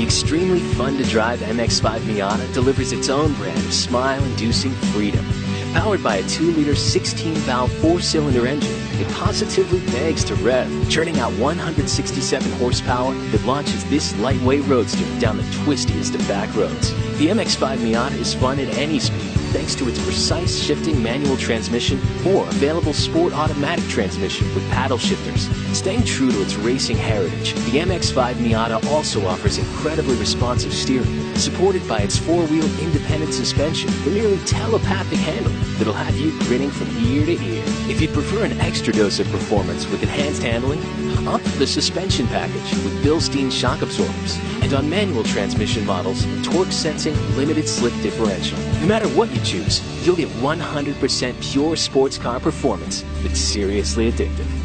extremely fun-to-drive MX-5 Miata delivers its own brand of smile-inducing freedom. Powered by a 2-liter 16-valve 4-cylinder engine, it positively begs to rev, churning out 167 horsepower that launches this lightweight roadster down the twistiest of back roads. The MX-5 Miata is fun at any speed thanks to its precise shifting manual transmission or available sport automatic transmission with paddle shifters. Staying true to its racing heritage, the MX-5 Miata also offers incredibly responsive steering, supported by its 4-wheel independent suspension and nearly telepathic handling that'll have you grinning from ear to ear. If you'd prefer an extra dose of performance with enhanced handling, opt for the suspension package with Bilstein shock absorbers, and on manual transmission models, torque sensing limited slip differential. No matter what you choose, you'll get 100% pure sports car performance that's seriously addictive.